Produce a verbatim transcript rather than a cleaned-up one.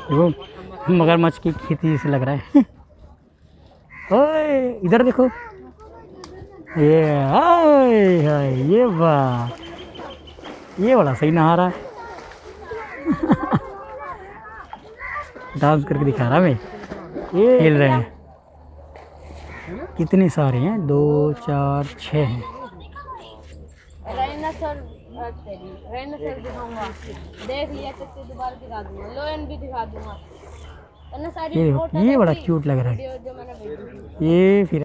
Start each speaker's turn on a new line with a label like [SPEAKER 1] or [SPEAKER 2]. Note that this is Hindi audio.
[SPEAKER 1] वो मगरमच्छ की खेती से लग रहा है। ओए इधर देखो, ये हाय हाय, ये वाह, ये बड़ा सही नहा रहा है। डांस करके दिखा रहा मैं। ये खेल रहे हैं, कितने सारे हैं, दो चार छः हैं। देख लिया, दोबारा दिखा दूंगा, लोयन भी दिखा दूंगा। ये ये बड़ा क्यूट लग रहा है ये फिर।